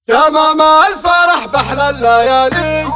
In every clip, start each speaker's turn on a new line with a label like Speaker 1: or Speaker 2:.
Speaker 1: تمام الفرح بأحلى الليالي،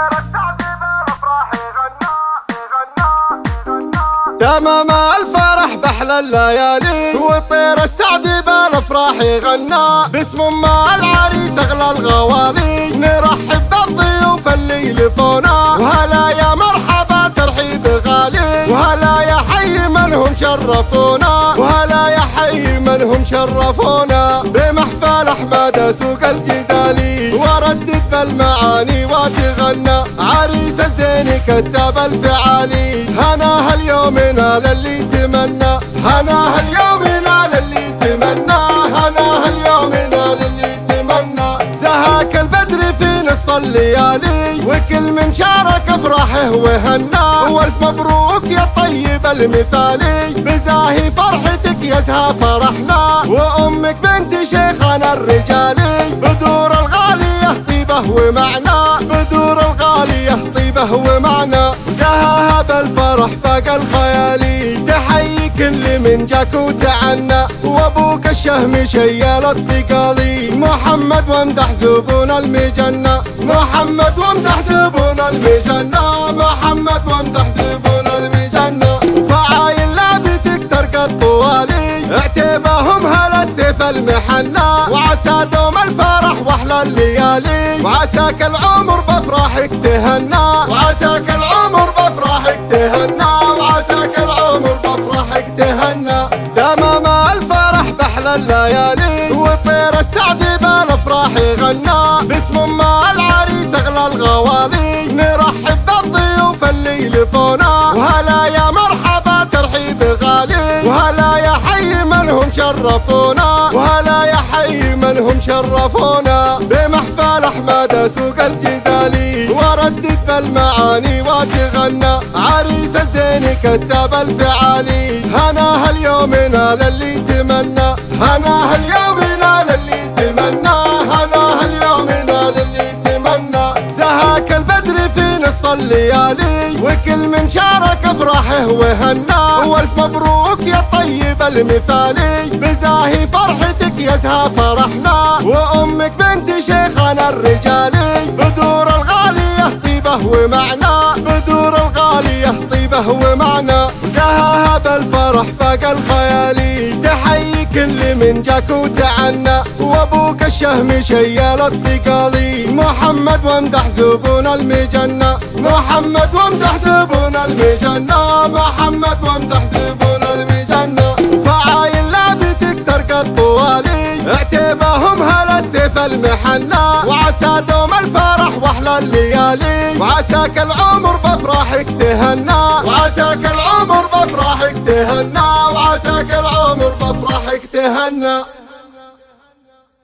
Speaker 1: تمام الفرح بأحلى الليالي، والطير السعد بالافراح يغنى، باسم ام العريس اغلى الغوالي، نرحب بالضيوف اللي يلفونا، وهلا يا مرحبا ترحيب غالي، وهلا يا حي من هم شرفونا، وهلا يا حي من هم شرفونا، بمحفل احمد سوق الجزالي، وردد بالمعاني وتغنى، عريس الزين كساب الفعالي، هناها اليوم نال اللي تمنى، هناها اليوم نال اللي تمنى، هناها اليوم نال اللي تمنى، زهاك البدر في نص الليالي، وكل من شارك افراحه وهنا، والف مبروك يا طيب المثالي، بزاهي فرحتك يا زها فرحنا، وامك بنت شيخنا الرجالي، بدور الغالية طيبه ومعنى، بدور الغالية طيبه ومعنى، زهاها بالفرح فاق الخيالي، تحيي كل من جاك وتعنى، وابوك الشهم شيل الثقالي، محمد وامدح زبون المجنة، محمد وامدح زبون المجنة، محمد وامدح زبون المجنة، فعايل لابتك ترك الطوالي، اعتباهم هلا السيف المحنة، وعسى دوم الفرح واحلى الليالي، وعساك العمر بافراحك تهنى، وعساك العمر بافراحك تهنى، وعساك العمر بافراحك تهنى، تمام الفرح بأحلى الليالي، والطير السعد بالافراح يغنى، باسم ام العريس اغلى الغوالي، نرحب بالضيوف اللي يلفونا، وهلا يا مرحبا ترحيب غالي، وهلا يا حي من هم شرفونا، وهلا يا حي من هم شرفونا، بمحفل احمد سوق الجزالي، وردد بالمعاني وتغنى، عريس الزين كساب الفعالي، هناها اليوم نال اللي تمنى، هناها اليوم نال اللي تمنى، هناها اليوم نال اللي تمنى، زهاك البدر في نص الليالي، وكل من شارك افراحه وهنا، والف مبروك يا طيب المثالي، بزاهي فرحتك يا زها فرحنا، وامك بنت شيخنا الرجالي، بدور الغالية طيبه ومعنى، بدور الغالية طيبه ومعنى، زهاها بالفرح فاق الخيالي، تحيي كل من جاك وتعنى، وابوك الشهم شيل الثقالي، محمد وامدح زبون المجنة، محمد وامدح زبون المجنة، محمد وامدح زبون المجنة، فعايل لابتك ترك الطوالي، اعتباهم هلا السيف المحنة، وعسى دوم الفرح واحلى الليالي، وعساك العمر بافراحك تهنى، وعساك العمر بافراحك تهنى، وعساك العمر بافراحك تهنى.